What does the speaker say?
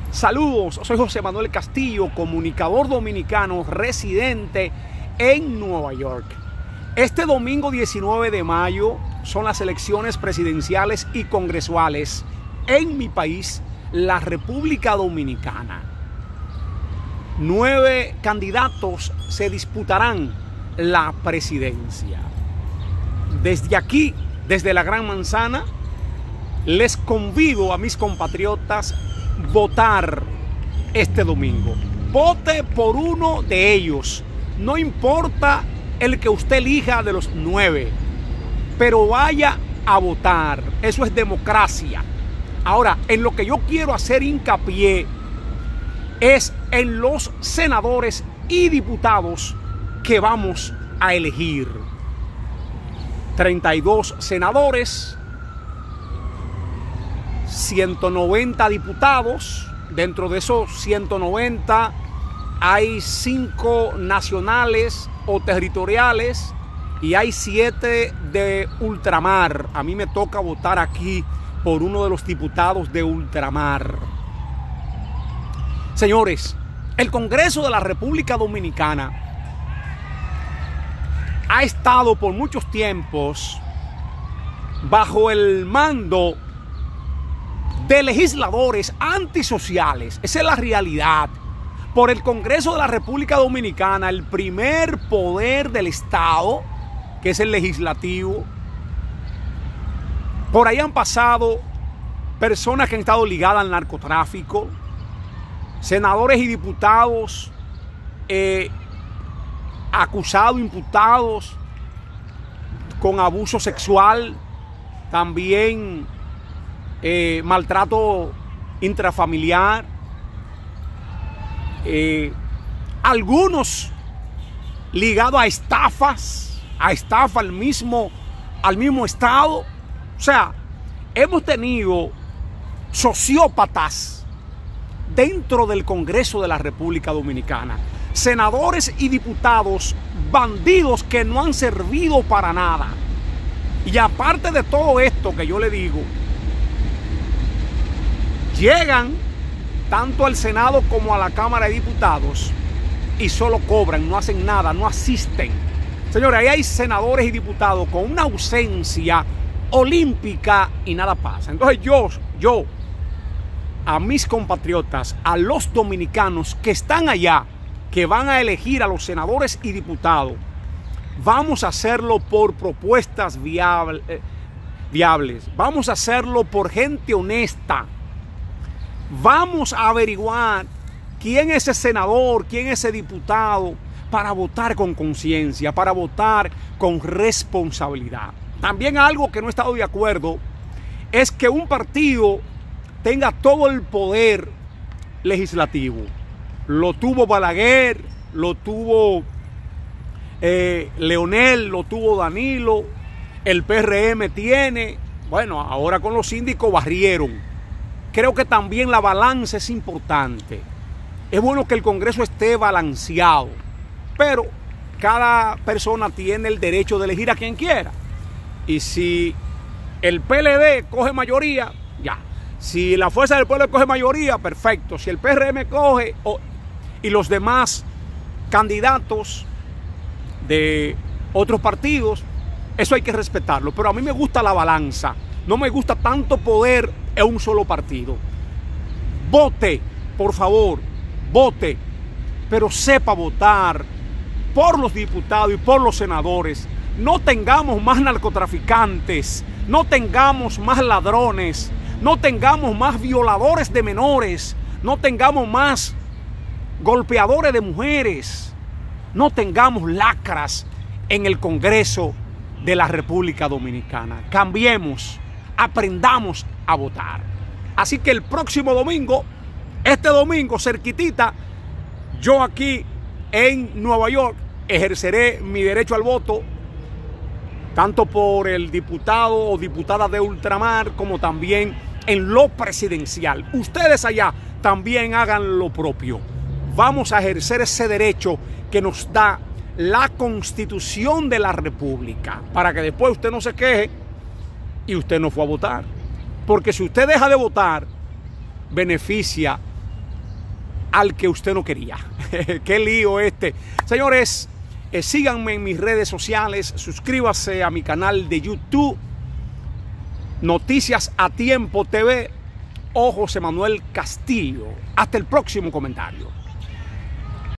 Saludos, soy José Manuel Castillo, comunicador dominicano residente en Nueva York. Este domingo 19 de mayo son las elecciones presidenciales y congresuales en mi país, la República Dominicana. 9 candidatos se disputarán la presidencia. Desde aquí, desde la Gran Manzana, les convido a mis compatriotas a votar este domingo. Vote por uno de ellos. No importa el que usted elija de los 9, pero vaya a votar. Eso es democracia. Ahora, en lo que yo quiero hacer hincapié es en los senadores y diputados que vamos a elegir. 32 senadores, 190 diputados. Dentro de esos 190 hay 5 nacionales o territoriales y hay 7 de ultramar. A mí me toca votar aquí por uno de los diputados de ultramar. Señores, el Congreso de la República Dominicana ha estado por muchos tiempos bajo el mando de legisladores antisociales. Esa es la realidad. Por el Congreso de la República Dominicana, el primer poder del Estado, que es el legislativo, por ahí han pasado personas que han estado ligadas al narcotráfico, senadores y diputados acusados, imputados con abuso sexual, también maltrato intrafamiliar, algunos ligados a estafas, al mismo Estado. O sea, hemos tenido sociópatas dentro del Congreso de la República Dominicana, senadores y diputados bandidos que no han servido para nada. Y aparte de todo esto que yo le digo, llegan tanto al Senado como a la Cámara de Diputados y solo cobran, no hacen nada, no asisten. Señores, ahí hay senadores y diputados con una ausencia olímpica y nada pasa. Entonces yo a mis compatriotas, a los dominicanos que están allá, que van a elegir a los senadores y diputados, vamos a hacerlo por propuestas viables. Vamos a hacerlo por gente honesta. Vamos a averiguar quién es ese senador, quién es ese diputado, para votar con conciencia, para votar con responsabilidad. También algo que no he estado de acuerdo es que un partido tenga todo el poder legislativo. Lo tuvo Balaguer, lo tuvo Leonel, lo tuvo Danilo, el PRM tiene, bueno, ahora con los síndicos barrieron. Creo que también la balanza es importante. Es bueno que el Congreso esté balanceado, pero cada persona tiene el derecho de elegir a quien quiera. Y si el PLD coge mayoría, ya. Si la Fuerza del Pueblo coge mayoría, perfecto. Si el PRM coge y los demás candidatos de otros partidos, eso hay que respetarlo. Pero a mí me gusta la balanza. No me gusta tanto poder en un solo partido. Vote, por favor, vote, pero sepa votar por los diputados y por los senadores. No tengamos más narcotraficantes, no tengamos más ladrones, no tengamos más violadores de menores, no tengamos más golpeadores de mujeres, no tengamos lacras en el Congreso de la República Dominicana. Cambiemos, aprendamos a votar. Así que el próximo domingo, este domingo cerquitita, yo aquí en Nueva York ejerceré mi derecho al voto, tanto por el diputado o diputada de ultramar como también en lo presidencial. Ustedes allá también hagan lo propio. Vamos a ejercer ese derecho que nos da la Constitución de la República, para que después usted no se queje y usted no fue a votar. Porque si usted deja de votar, beneficia al que usted no quería. Qué lío este. Señores, síganme en mis redes sociales, suscríbase a mi canal de YouTube, Noticias a Tiempo TV, o José Manuel Castillo. Hasta el próximo comentario.